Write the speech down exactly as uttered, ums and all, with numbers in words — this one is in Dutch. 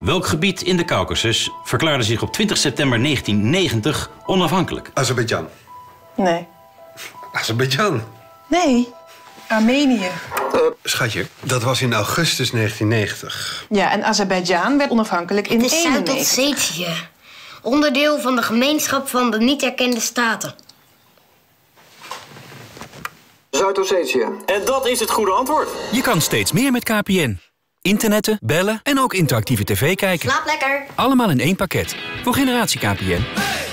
Welk gebied in de Caucasus verklaarde zich op twintig september negentiennegentig onafhankelijk? Azerbeidzjan. Nee. Azerbeidzjan. Nee. Armenië. Uh, schatje, dat was in augustus negentiennegentig. Ja, en Azerbeidzjan werd onafhankelijk in Het is eenennegentig. Zuid-Ossetië. Onderdeel van de gemeenschap van de niet erkende staten. Zuid-Ossetië. En dat is het goede antwoord. Je kan steeds meer met K P N. Internetten, bellen en ook interactieve tv kijken. Slaap lekker. Allemaal in één pakket. Voor generatie K P N.